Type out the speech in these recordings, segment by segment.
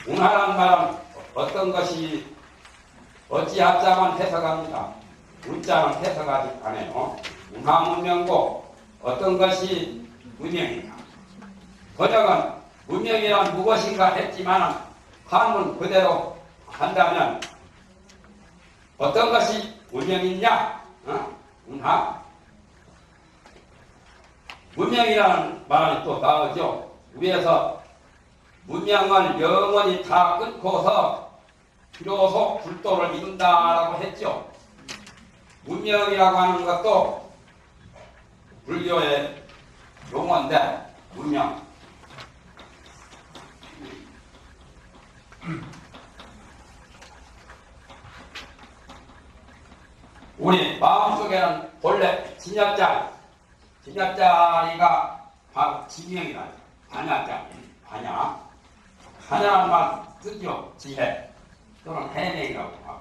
운하란 말은 어떤 것이 어찌 합자만 해석합니다. 운자는 해석하지 않아요. 운하문명고 어떤 것이 문명이냐. 번역은 문명이란 무엇인가 했지만 한문 그대로 한다면 어떤 것이 문명이냐? 운하. 문명이라는 말이 또 나오죠. 위에서 문명을 영원히 다 끊고서 비로소 불도를 이룬다라고 했죠. 문명이라고 하는 것도 불교의 용어인데, 문명. 우리 마음속에는 본래 진여자리가 바로 지명이라 반야자리, 반야. 반야란 말 쓰죠. 지혜 또는 해명이라고 하고,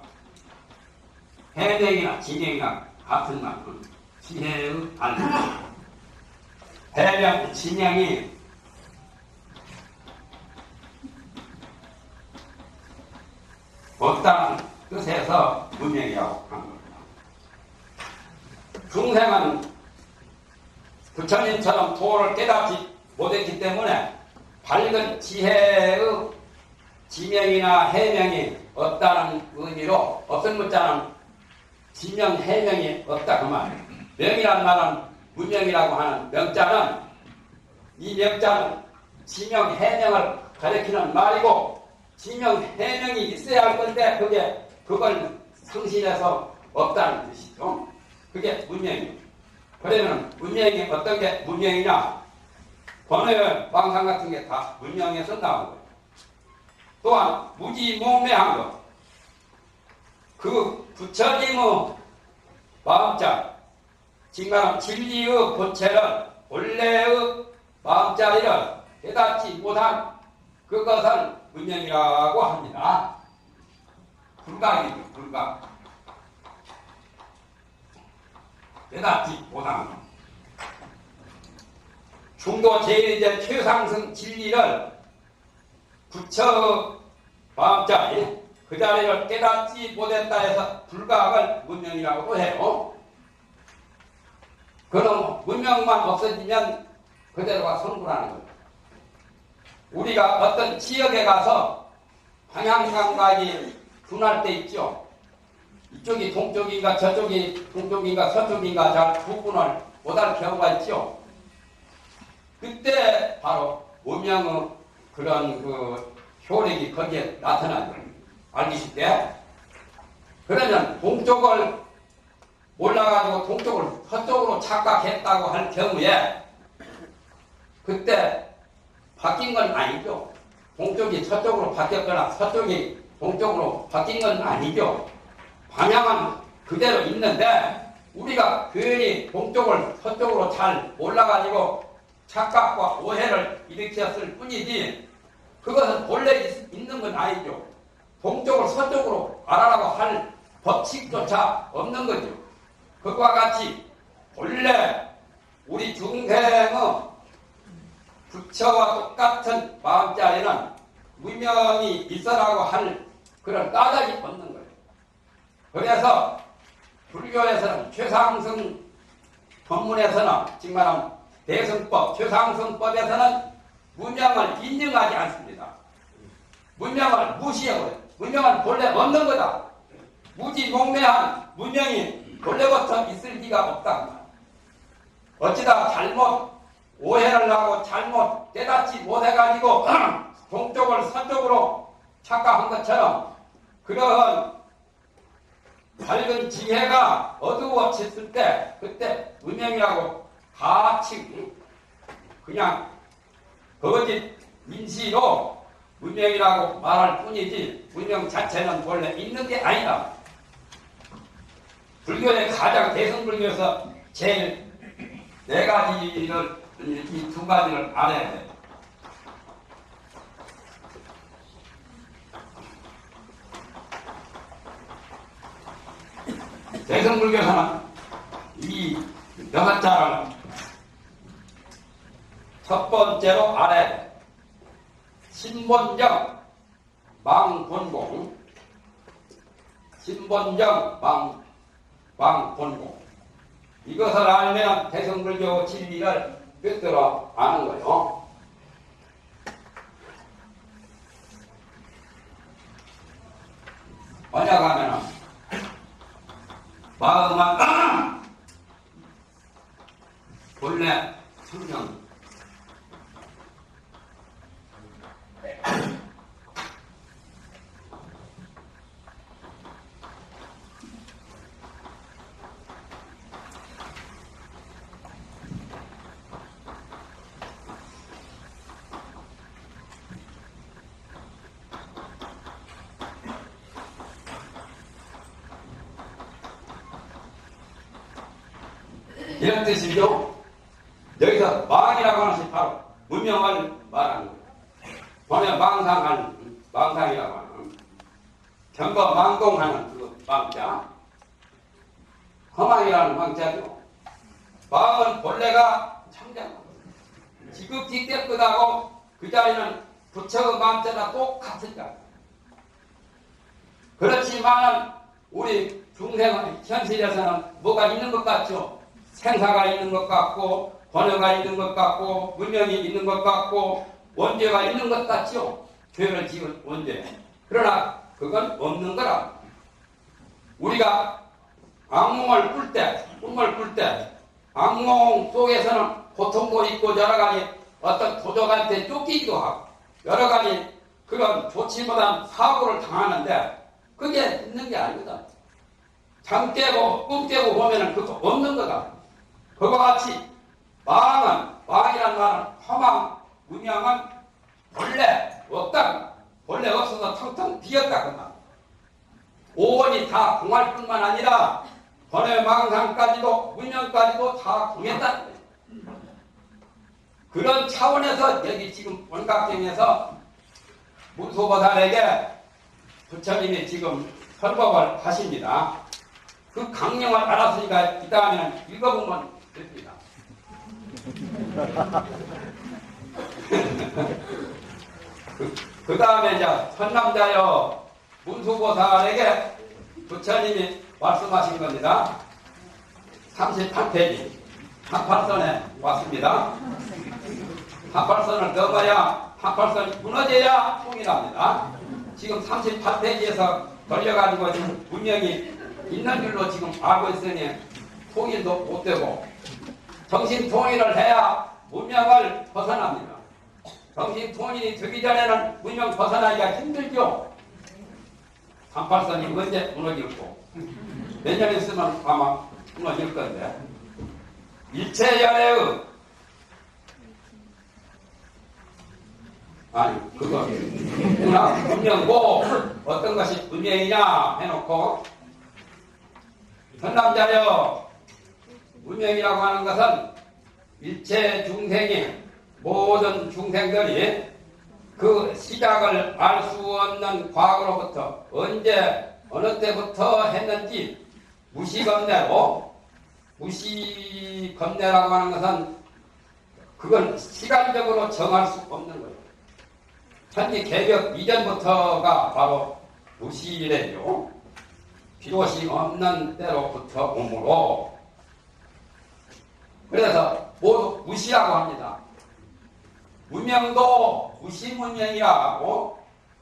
해명이나 지명이나 같은 말은 지혜의 반야. 해명, 지명이 없다는 뜻에서 문명이라고 한 겁니다. 중생은 부처님처럼 도를 깨닫지 못했기 때문에 밝은 지혜의 지명이나 해명이 없다는 의미로 없은 문자는 지명, 해명이 없다 그 말이에요. 명이란 말은 문명이라고 하는 명자는 이 명자는 지명, 해명을 가리키는 말이고 지명, 해명이 있어야 할 건데 그걸 상실해서 없다는 뜻이죠. 그게 문명이에요. 그러면 문명이 어떤 게 문명이냐? 번외 망상 같은 게 다 문명에서 나온 거예요. 또한 무지몽매한 것. 그 부처님의 마음자, 지금 진리의 본체를 본래의 마음자리를 깨닫지 못한 그것을 문명이라고 합니다. 불각이죠, 불각. 깨닫지 못한 것. 중도 제일이제 최상승 진리를 부처 마음자리 그 자리를 깨닫지 못했다 해서 불각을 문명이라고도 해요. 그럼 문명만 없어지면 그대로가 성불하는 거예요. 우리가 어떤 지역에 가서 방향감각이 분할 때 있죠. 이쪽이 동쪽인가 저쪽이 동쪽인가 서쪽인가 잘 구분을 못할 경우가 있죠. 그때 바로 문명의 그런 그 효력이 거기에 나타나는 거예요. 알기 쉽게. 그러면 동쪽을 몰라가지고 동쪽을 서쪽으로 착각했다고 할 경우에 그때 바뀐 건 아니죠. 동쪽이 서쪽으로 바뀌었거나 서쪽이 동쪽으로 바뀐 건 아니죠. 방향은 그대로 있는데 우리가 괜히 동쪽을 서쪽으로 잘 몰라가지고 착각과 오해를 일으켰을 뿐이지 그것은 본래 있는 건 아니죠. 동쪽을 서쪽으로 알아라고 할 법칙조차 없는 거죠. 그와 같이 본래 우리 중생의 부처와 똑같은 마음자리는 무명이 있어라고 할 그런 까닭이 없는 거예요. 그래서 불교에서는 최상승 법문에서는 지금 말하면 대승법, 최상승법에서는 문명을 인정하지 않습니다. 문명을 무시해버려요. 문명은 본래 없는 거다. 무지몽매한 문명이 본래부터 있을 리가 없다. 어찌다 잘못 오해를 하고 잘못 깨닫지 못해가지고 동쪽을 서쪽으로 착각한 것처럼 그런 밝은 지혜가 어두워졌을 때 그때 문명이라고 같이 그냥 거짓 인시로 문명이라고 말할 뿐이지 문명 자체는 본래 있는 게 아니다. 불교의 가장 대승불교에서 제일 네 가지를 이 두 가지를 알아야 돼. 대승불교에서는 이 여섯 자를 첫 번째로 알아야 돼. 신본정, 망본공, 신본정 망본공. 이것을 알면 대성불교 진리를 꿰뚫어 아는 거예요. 뭐냐 하면은 마음은 본래 성령 이런 뜻이죠. 여기서 망이라고 하는 것이 바로 문명을 말하는 거예요. 보면 망상이라고 하는 경거 망동하는 그 망자, 허망이라는 망자죠. 망은 본래가 창자고 지극히 깨끗하고 그 자리는 부처의 망자나 똑같으니까. 그렇지만 우리 중생 현실에서는 뭐가 있는 것 같죠? 생사가 있는 것 같고 번뇌가 있는 것 같고 문명이 있는 것 같고 원죄가 있는 것 같죠. 죄를 지은 원죄. 그러나 그건 없는 거라. 우리가 악몽을 꿀 때, 꿈을 꿀 때 악몽 속에서는 고통도 있고 여러 가지 어떤 도적한테 쫓기기도 하고 여러 가지 그런 좋지 못한 사고를 당하는데 그게 있는 게 아니거든. 잠 깨고 꿈 깨고 보면은 그거 없는 거다. 그와 같이 망이란 말은 허망, 문명은 본래 없다. 본래 없어서 텅텅 비었다. 그 말. 오원이 다 공할 뿐만 아니라 번외 망상까지도 문명까지도 다 공했다. 그런 차원에서 여기 지금 원각경에서 문수보살에게 부처님이 지금 설법을 하십니다. 그 강령을 알았으니까 이 다음에는 읽어보면 됩니다. 그 다음에 이제 선남자여 문수보살에게 부처님이 말씀하신 겁니다. 38페이지 38선에 왔습니다. 38선을 넘어야 38선이 무너져야 통일합니다. 지금 38페이지에서 걸려가지고 지금 분명히 있는 줄로 지금 알고 있으니 통일도 못되고 정신 통일을 해야 문명을 벗어납니다. 정신 통일이 되기 전에는 문명 벗어나기가 힘들죠. 38선이 언제 무너질고 몇 년 있으면 아마 무너질 건데 일체연애의 아니 그거 문명고 어떤 것이 문명이냐 해놓고 선남자여 문명이라고 하는 것은 일체 중생이 모든 중생들이 그 시작을 알 수 없는 과거로부터 언제 어느 때부터 했는지 무시겁내라고 하는 것은 그건 시간적으로 정할 수 없는 거예요. 천지 개벽 이전부터가 바로 무시래죠. 비롯이 없는 때로부터 오므로 그래서 모두 무시라고 합니다. 문명도 무시문명이라고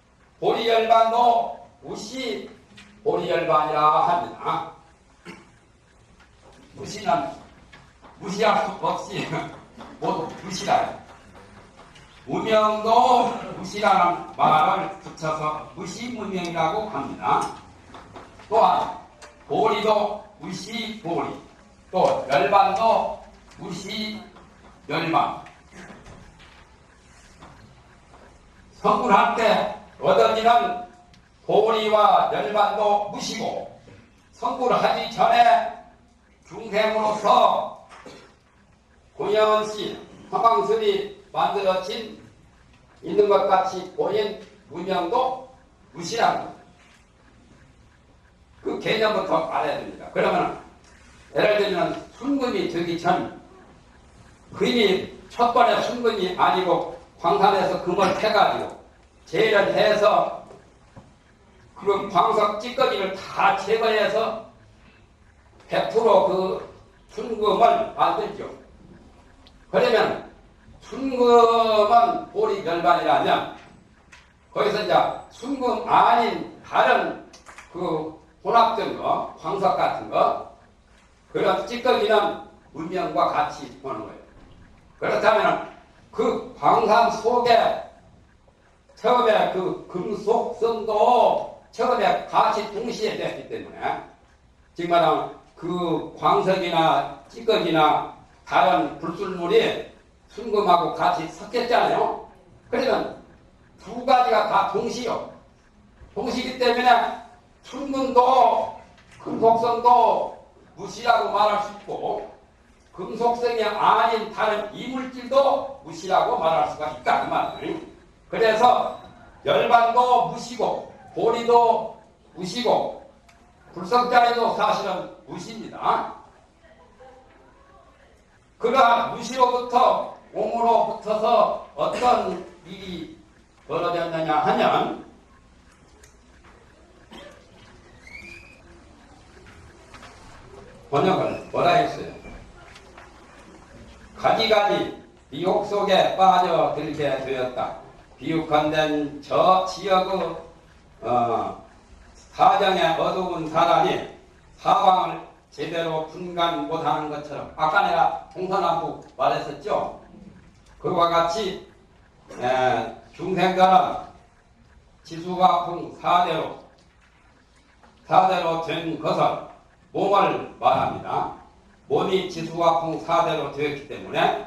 보리열반도 무시보리열반이라 합니다. 무시는 무시할 수 없이 모두 무시라. 문명도 무시라는 말을 붙여서 무시문명이라고 합니다. 또한 보리도 무시보리, 또 열반도 무시열반. 성불할 때 얻어지는 보리와 열반도 무시고 성불하기 전에 중생으로서 공연시 허망설이 만들어진 있는 것 같이 보인 문명도 무시라는 거예요. 그 개념부터 알아야 됩니다. 그러면 예를 들면 순금이 되기 전 금이 첫 번에 순금이 아니고 광산에서 금을 캐가지고 제일을 해서 그 광석 찌꺼기를 다 제거해서 100%그 순금을 만들죠. 그러면 순금은 보리 절반이라면 거기서 이제 순금 아닌 다른 그 혼합된 거, 광석 같은 거, 그런 찌꺼기는 문명과 같이 보는 거예요. 그렇다면 그 광산 속에 처음에 그 금속성도 처음에 같이 동시에 됐기 때문에 지금 말하면 그 광석이나 찌꺼기나 다른 불순물이 순금하고 같이 섞였잖아요. 그러면 두 가지가 다 동시요. 동시기 때문에 순금도 금속성도 무시라고 말할 수 있고 금속성이 아닌 다른 이물질도 무시라고 말할 수가 있다 그 말이에요. 그래서 열반도 무시고 보리도 무시고 불성자리도 사실은 무시입니다. 그러한 무시로부터 옹으로 붙어서 어떤 일이 벌어졌느냐 하면 번역을 뭐라 했어요? 가지가지 비옥 속에 빠져들게 되었다. 비옥한된 저 지역의 사정에 어두운 사람이 사방을 제대로 분간 못하는 것처럼 아까 내가 동서남북 말했었죠. 그와 같이 중생들은 지수화풍 사대로 된 것은 몸을 말합니다. 몸이 지수화풍 사대로 되었기 때문에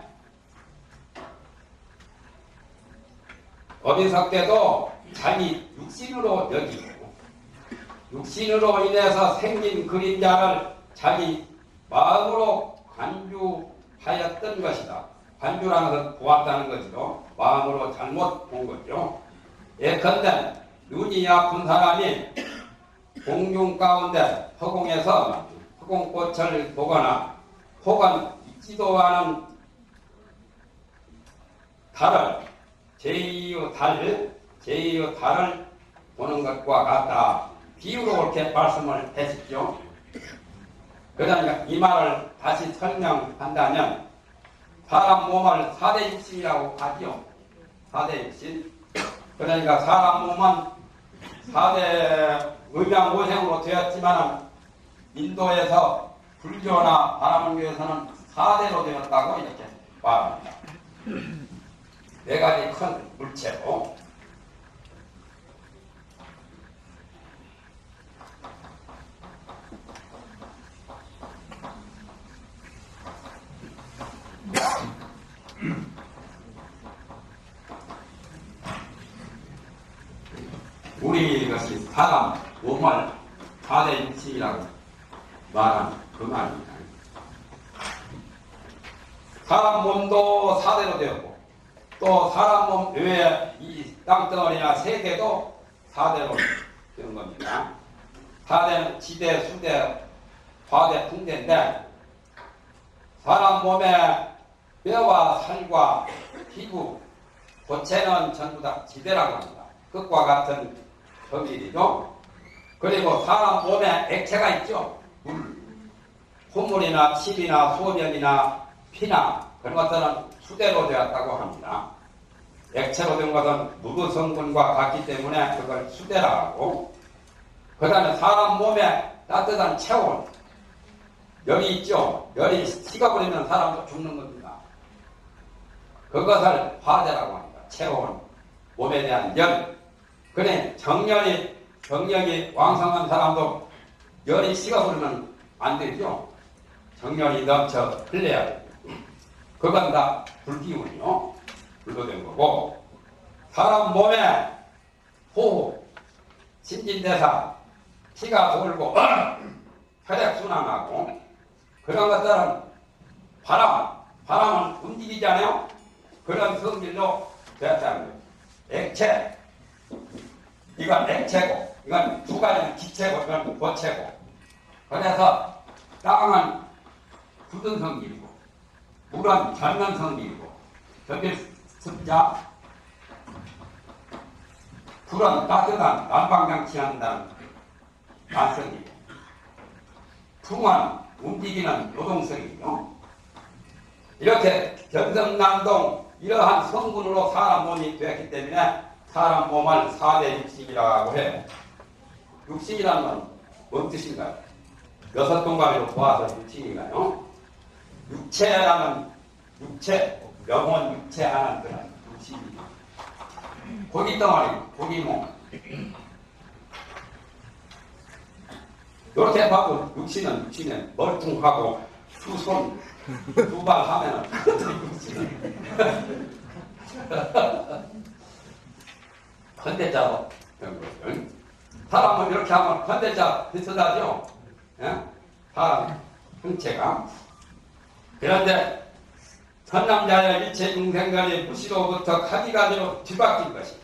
어리석게도 자기 육신으로 여기고 육신으로 인해서 생긴 그림자를 자기 마음으로 관주하였던 것이다. 관주라는 것은 보았다는 것이죠. 마음으로 잘못 본 거죠. 예컨대 눈이 아픈 사람이 공중 가운데 허공에서 허공꽃을 보거나 혹은 있지도 않은 달을 제2의 달을 보는 것과 같다. 비유로 그렇게 말씀을 했었죠. 그러니까 이 말을 다시 설명한다면 사람 몸을 4대 육신이라고 하죠. 4대 육신. 그러니까 사람 몸은 4대 음양오행으로 되었지만 인도에서 불교나 바라문교에서는 4대로 되었다고 이렇게 말합니다. 4가지 큰 물체로 우리 이것이 사람 몸을 4대 육신이라고 말하는 그 말입니다. 사람 몸도 4대로 되었고 또 사람 몸 외에 이 땅덩어리나 세계도 4대로 되는 겁니다. 4대는 지대, 수대, 화대, 풍대인데 사람 몸에 뼈와 살과 피부, 고체는 전부 다 지대라고 합니다. 끝과 같은 범위이죠. 그리고 사람 몸에 액체가 있죠. 물, 콧물이나 침이나 소변이나 피나 그런 것들은 수대로 되었다고 합니다. 액체로 된 것은 무구 성분과 같기 때문에 그걸 수대라고 하고 그 다음에 사람 몸에 따뜻한 체온 열이 있죠. 열이 식어버리면 사람도 죽는 겁니다. 그것을 화대라고 합니다. 체온, 몸에 대한 열. 그래 정력이 왕성한 사람도 열이 식어버리면 안 되죠. 정열이 넘쳐 흘려야 돼요. 그건 다 불기운이요. 불로 된 거고 사람 몸에 호흡, 신진대사, 피가 돌고 혈액순환하고 그런 것들은 바람은 움직이잖아요. 그런 성질로 되었다는 거예요. 액체, 이건 액체고 이건 두 가지는 기체고 이건 고체고 그래서 땅은 굳은 성질이고 물은 젊은 성질이고 저기 습자 불은 따뜻한 난방장치 한다는 단성이고, 풍은 움직이는 노동성이죠. 이렇게 견성난동 이러한 성분으로 사람 몸이 되었기 때문에 사람 몸을 4대 육신이라고 해요. 육신이라는 건 뭔 뜻인가요? 6동가리로 보아서 육신인가요? 육체라는 육체, 영혼 육체하는 그런 육신이죠. 고기덩어리, 고기몸. 이렇게 봐도 육신은 멀뚱하고 두 발 하면은 육신은 현대자로 된 거죠. 사람은 이렇게 하면 현대자 비슷하죠? 예? 사람 형체가. 그런데 선남자의 일체 중생들이 무시로부터 가지가지로 뒤바뀐 것이,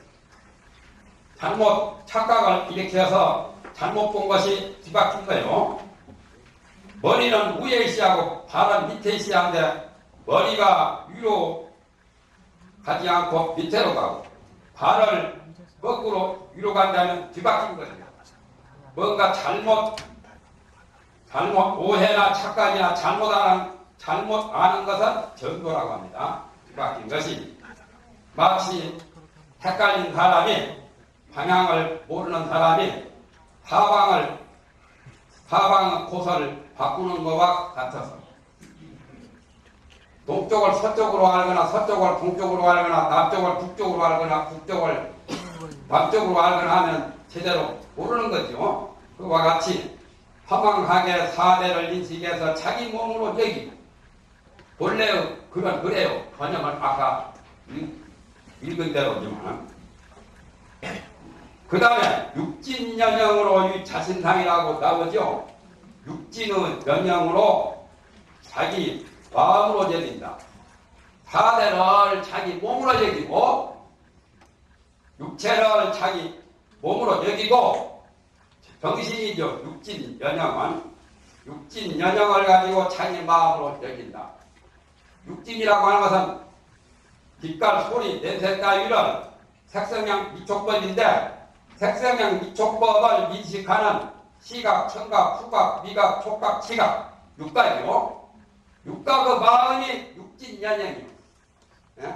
잘못 착각을 일으켜서 잘못 본 것이 뒤바뀐 거예요. 머리는 위에 있어야하고 발은 밑에 있어야 하는데 머리가 위로 가지 않고 밑으로 가고 발을 거꾸로 위로 간다면 뒤바뀐 거죠. 뭔가 잘못 오해나 착각이나 잘못 아는 것은 전도라고 합니다. 뒤바뀐 것이 마치 헷갈린 사람이, 방향을 모르는 사람이 사방 코스를 바꾸는 것과 같아서 동쪽을 서쪽으로 알거나 서쪽을 동쪽으로 알거나 남쪽을 북쪽으로 알거나 북쪽을 남쪽으로 알거나 하면 제대로 모르는 거죠. 그와 같이 허망하게 사대를 인식해서 자기 몸으로 여기고, 본래의 그래요. 번역을 아까 읽은 대로지만, 그 다음에 육진연영으로 자신상이라고 나오죠. 육진의 연영으로 자기 마음으로 여긴다. 사대를 자기 몸으로 여기고, 육체를 자기 몸으로 여기고, 정신이죠. 육진연영은 육진연영을 가지고 자기 마음으로 여긴다. 육진이라고 하는 것은 빛깔, 소리, 냄새 따위를 색성향 미촉법인데, 색성향 미촉법을 인식하는 시각, 청각, 후각, 미각, 촉각, 지각, 육각이요. 육각의 마음이 육진연영이요. 예?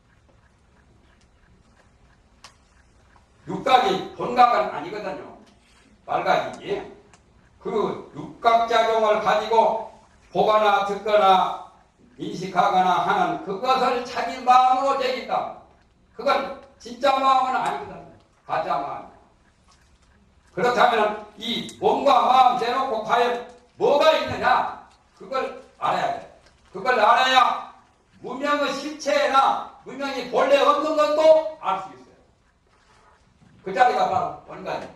육각이 본각은 아니거든요. 말각이지. 그 육각작용을 가지고 보거나 듣거나 인식하거나 하는 그것을 자기 마음으로 여긴다. 그건 진짜 마음은 아니거든. 가짜 마음. 그렇다면 이 몸과 마음 대놓고 과연 뭐가 있느냐? 그걸 알아야 돼. 그걸 알아야 무명의 실체나 무명이 본래 없는 것도 알 수 있어요. 그 자리가 바로 원간이죠.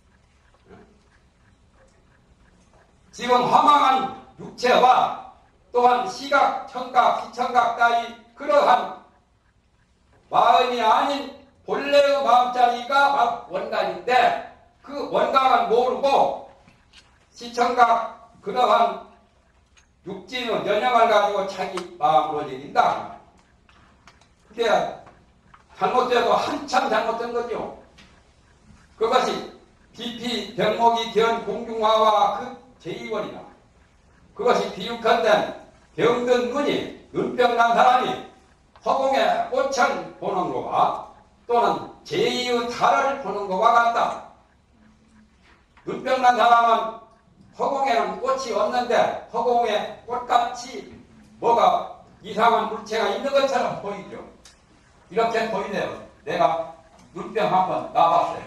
지금 허망한 육체와 또한 시각, 청각, 시청각 따위 그러한 마음이 아닌 본래의 마음자리가 바로 원간인데, 그 원각은 모르고 시청각 그러한 육진의 연영을 가지고 자기 마음으로 여긴다. 그게 잘못돼도 한참 잘못된 거죠. 그것이 비피 병목이 견 공중화와 그 제2원이다. 그것이 비육한된 병든 눈이, 눈병 난 사람이 허공에 꽃을 보는 것과 또는 제2의 달을 보는 것과 같다. 눈병 난 사람은 허공에는 꽃이 없는데 허공에 꽃같이 뭐가 이상한 물체가 있는 것처럼 보이죠. 이렇게 보이네요. 내가 눈병 한번 나봤어요.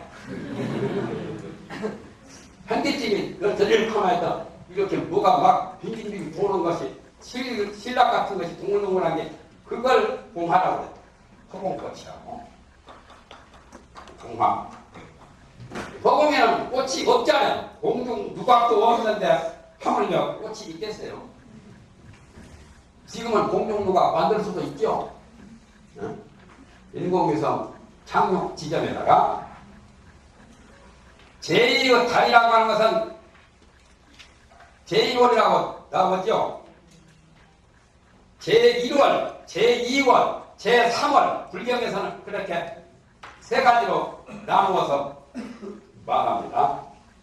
현기증이 저리를 가만히 있다. 이렇게 뭐가 막 빙빙빙 도는 것이 실락 같은 것이 동글동글한 게 그걸 공화라고 그래요. 허공꽃이라고. 공화. 허공에는 꽃이 없잖아요. 공중 누각도 없는데 하물며 꽃이 있겠어요. 지금은 공중 누각 만들 수도 있죠. 인공위성 착륙 지점에다가 제2의 달이라고 하는 것은 제1월이라고 나오죠. 제1월, 제2월, 제3월 불경에서는 그렇게 세 가지로 나누어서 말합니다.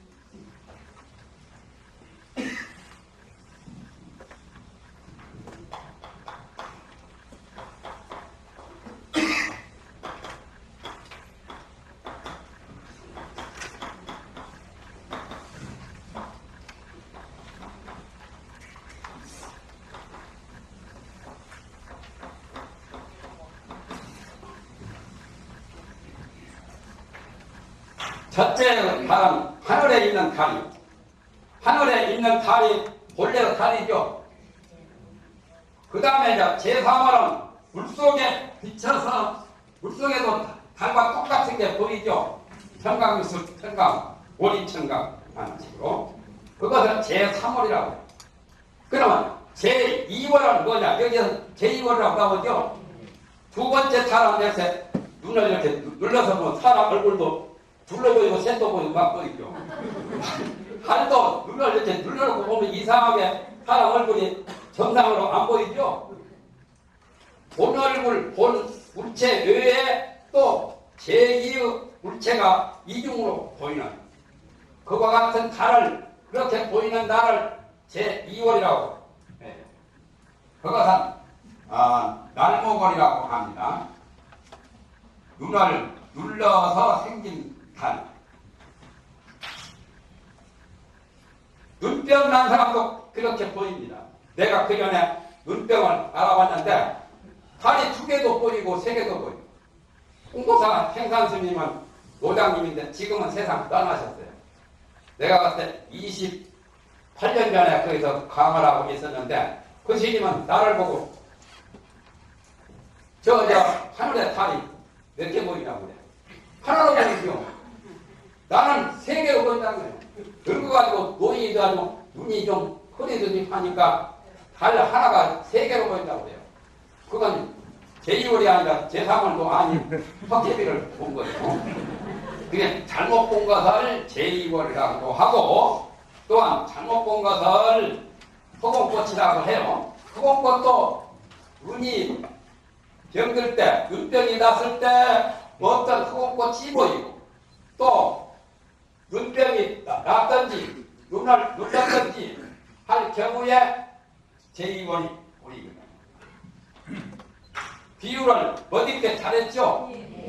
첫째 달은 하늘에 있는 달이. 하늘에 있는 달이 본래 달이죠. 그 다음에 이제 제3월은 물속에 비쳐서 물속에도 달과 똑같은 게 보이죠. 평강수, 평강, 오리천강 하는 식으로. 그것을 제3월이라고 해요. 그러면 제2월은 뭐냐? 여기서 제2월이라고 나오죠. 두 번째 달은 이렇게 눈을 이렇게 눌러서 보면 사람 얼굴도 둘러 보이고 셋도 보이고 막 보이죠. 달도 눈을 이렇게 눌러놓고 보면 이상하게 사람 얼굴이 정상으로 안 보이죠. 본 얼굴, 본 물체 외에 또 제2의 물체가 이중으로 보이는 그와 같은 달을 그렇게 보이는 날을 제2월이라고 해요. 그것은 날목월이라고 합니다. 눈을 눌러서 생긴 달. 눈병 난 사람도 그렇게 보입니다. 내가 그 전에 눈병을 알아봤는데 달이 2개도 보이고 3개도 보이고. 홍보사 행산스님은 노장님인데 지금은 세상 떠나셨어요. 내가 그때 28년 전에 거기서 강을 하고 있었는데 그 스님은 나를 보고 저 하늘에 달이 몇 개 보이냐고 그래. 하나로 보이죠. 나는 3개로 보인다는 거예요. 늙어가지고 노인이도 아니고 눈이 좀 흐리더니 하니까 달 하나가 3개로 보인다고 그래요. 그건 제2월이 아니라 제3월도 아닌 헛개비를 본 거예요. 그게 잘못 본 것을 제2월이라고 하고 또한 잘못 본 것을 허공꽃이라고 해요. 허공꽃도 눈이 병들 때, 눈병이 났을 때 어떤 허공꽃이 보이고 또 눈병이 났든지 눈을 눌렀든지 할 경우에 제2월이 보입니다. 비유를 멋있게 잘했죠?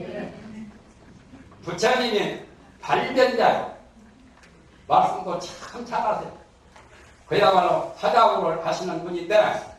부처님이 발견자요. 말씀도 참 잘하세요. 그야말로 사자구를 하시는 분인데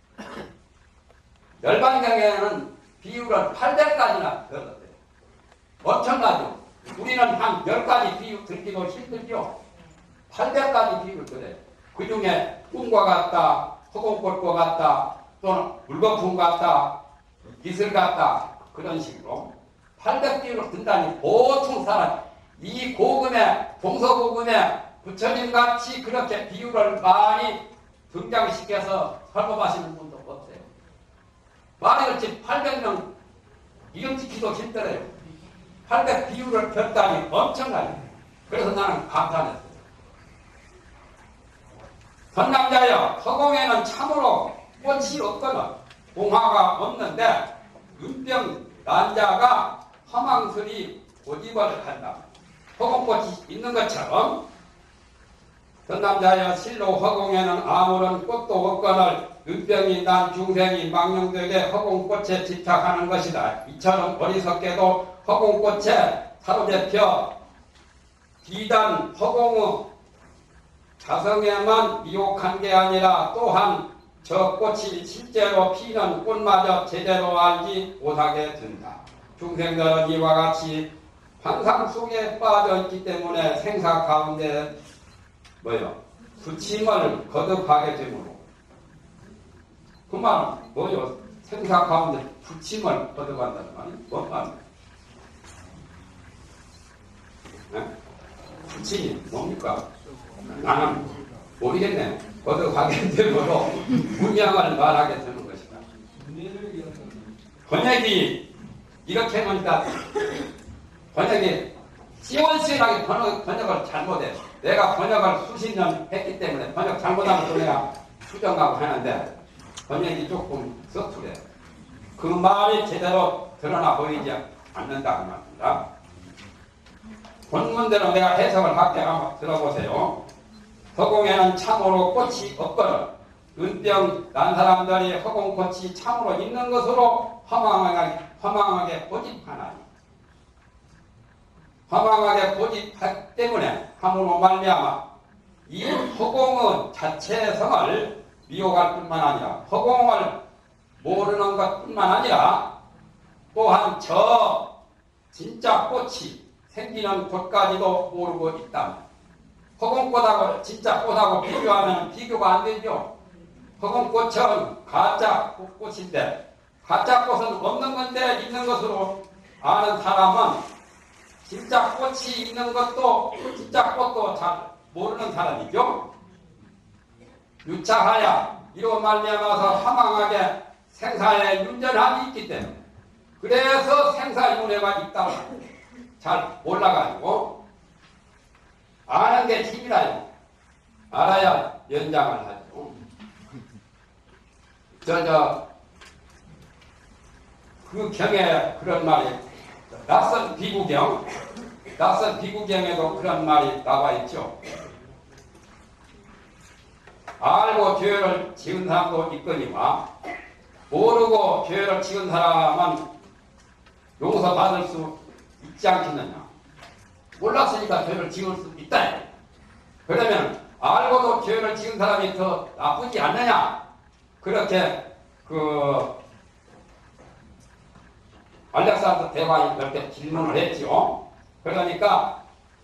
열반경에는 비유를 800가지나 들었어요. 엄청나죠? 우리는 한 10가지 비유 듣기도 힘들죠? 800가지 비유를 들어요. 그 중에 꿈과 같다, 허공꽃과 같다, 또는 물거품 같다, 이슬 같다, 그런 식으로 800비유를 든다니 보통 사람, 이 고금에, 동서고금에 부처님같이 그렇게 비유를 많이 등장시켜서 설법하시는 분도 없어요. 말이 그렇지 800명 이름 지키도 힘들어요. 800 비유를 폈다니 엄청나요. 그래서 나는 감탄했어요. 선남자여, 허공에는 참으로 꽃이 없거든 공화가 없는데 눈병 난자가 허망스리 고집을 한다. 허공꽃이 있는 것처럼 선남자여, 실로 허공에는 아무런 꽃도 없거늘 눈병이 난 중생이 망령되게 허공꽃에 집착하는 것이다. 이처럼 어리석게도 허공꽃에 사로잡혀 비단 허공의 자성에만 미혹한 게 아니라 또한 저 꽃이 실제로 피는 꽃마저 제대로 알지 못하게 된다. 중생들은 이와 같이 환상 속에 빠져 있기 때문에 생사 가운데 부침을 거듭하게 되므로. 그 말은 뭐요? 생사 가운데 부침을 거듭한다는 말이 뭔 말이에요? 부침이 뭡니까? 나는 모르겠네요. 거듭하게 되므로 문양을 말하게 되는 것이다. 번역이 이렇게 하니까 번역이 시원시원하게 번역을 잘못해. 내가 번역을 수십 년 했기 때문에 번역 잘못하면 또 내가 수정하고 하는데 번역이 조금 서투래. 그 말이 제대로 드러나 보이지 않는다고 말합니다. 본문대로 내가 해석을 할게 한번 들어보세요. 허공에는 참으로 꽃이 없거늘 은병 난 사람들이 허공꽃이 참으로 있는 것으로 허망하게 고집하나니 허망하게 고집하기 때문에 함으로 말미암아 이 허공의 자체성을 미혹할 뿐만 아니라 허공을 모르는 것뿐만 아니라 또한 저 진짜 꽃이 생기는 곳까지도 모르고 있다. 허공꽃하고 진짜 꽃하고 비교하면 비교가 안 되죠. 허공꽃은 가짜 꽃인데 가짜 꽃은 없는 건데 있는 것으로 아는 사람은 진짜 꽃이 있는 것도 진짜 꽃도 잘 모르는 사람이죠. 유차하야 이로 말미암아서 허망하게 생사에 윤전함이 있기 때문에 그래서 생사윤회가 있다고 잘 몰라가지고 아는 게 힘이라요. 알아야 연장을 하죠. 그 경에 그런 말이 낯선 비구경에도 그런 말이 나와 있죠. 알고 죄를 지은 사람도 있거니와 모르고 죄를 지은 사람은 용서받을 수 있지 않겠느냐. 몰랐으니까 죄를 지을 수 있다. 그러면 알고도 죄를 지은 사람이 더 나쁘지 않느냐. 그렇게 알렉산더 대왕이 그렇게 질문을 했죠. 그러니까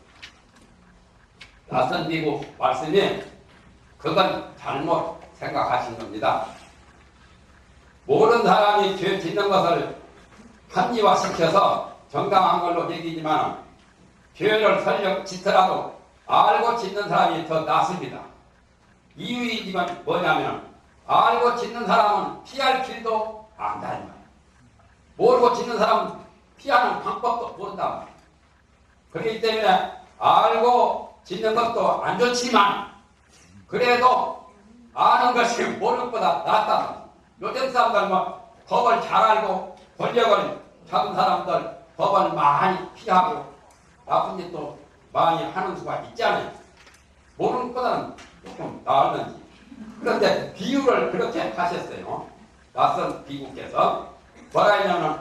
낯선 미국 말씀이 그건 잘못 생각하신 겁니다. 모르는 사람이 죄 짓는 것을 합리화시켜서 정당한 걸로 얘기지만 죄를 설령 짓더라도 알고 짓는 사람이 더 낫습니다. 이유이지만 뭐냐면 알고 짓는 사람은 피할 길도 안다. 모르고 짓는 사람은 피하는 방법도 모른다. 그렇기 때문에 알고 짓는 것도 안 좋지만 그래도 아는 것이 모르는 것보다 낫다. 요즘 사람들 뭐 법을 잘 알고 권력을 잡은 사람들 법을 많이 피하고 나쁜 짓도 많이 하는 수가 있잖아요. 모르는 것보다는 조금 나았는지. 그런데 비유를 그렇게 하셨어요. 낯선 비구께서 뭐라 했냐면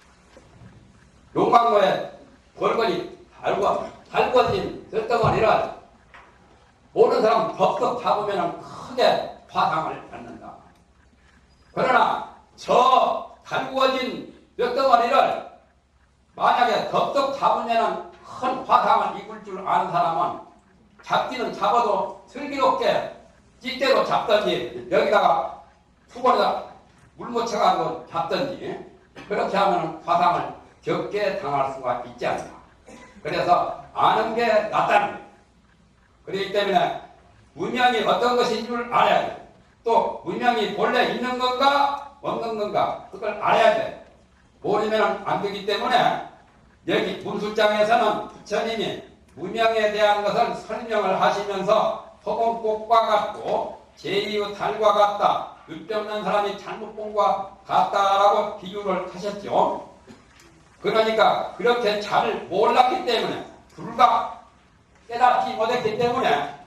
용광로에 벌건이 달궈진 뜰덩어리를 모르는 사람은 덥석 잡으면 크게 화상을 받는다. 그러나 저 달구어진 뼈덩어리를 만약에 덥석 잡으면 큰 화상을 입을 줄 아는 사람은 잡기는 잡아도 슬기롭게 찌대로 잡든지 여기다가 투건에다 물 묻혀가지고 잡든지 그렇게 하면 화상을 적게 당할 수가 있지 않나. 그래서 아는 게 낫다는 거예요. 그렇기 때문에 문명이 어떤 것인 줄 알아야 돼. 또 문명이 본래 있는 건가 없는 건가 그걸 알아야 돼. 모르면 안 되기 때문에 여기 문술장에서는 부처님이 문명에 대한 것을 설명을 하시면서 허공꽃과 같고 제2의 달과 같다. 윗대 없는 사람이 잘못 본 것과 같다라고 비유를 하셨죠. 그러니까 그렇게 잘 몰랐기 때문에 불과 깨닫지 못했기 때문에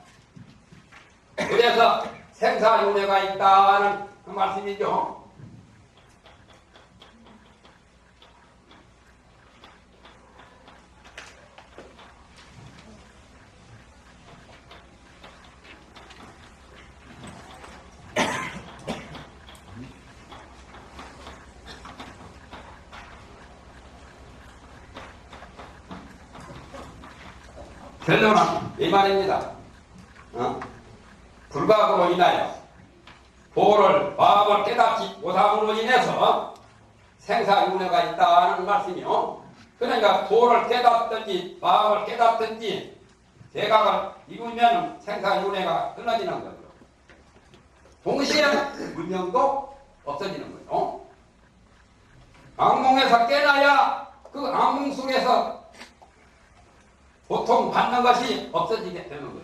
그래서 생사윤회가 있다는 그 말씀이죠. 결론은 이 말입니다. 불각으로 인하여 도를 마음을 깨닫지 못함으로 인해서 생사윤회가 있다는 말씀이요. 그러니까 도를 깨닫든지 마음을 깨닫든지 대각을 이루면 생사윤회가 끊어지는 거죠. 동시에 문명도 없어지는 거죠. 악몽에서 깨나야 그 악몽 속에서 고통 받는 것이 없어지게 되는 거죠.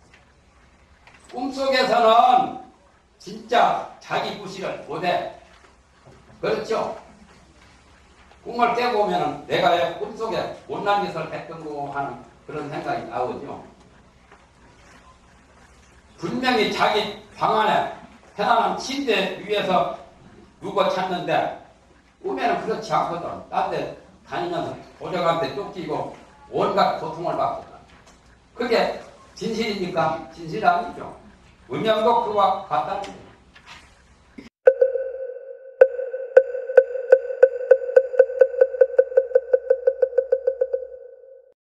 꿈속에서는 진짜 자기 구실을 못해. 그렇죠? 꿈을 깨고 오면은 내가 왜 꿈속에 못난 짓을 했던고 하는 그런 생각이 나오죠. 분명히 자기 방 안에 편안한 침대 위에서 누구 찾는데 꿈에는 그렇지 않거든. 딴 데 다니면서 도적한테 쫓기고 온갖 고통을 받거든. 그게 진실입니까? 진실 아니죠. 음양도 그와 같다는 거예요.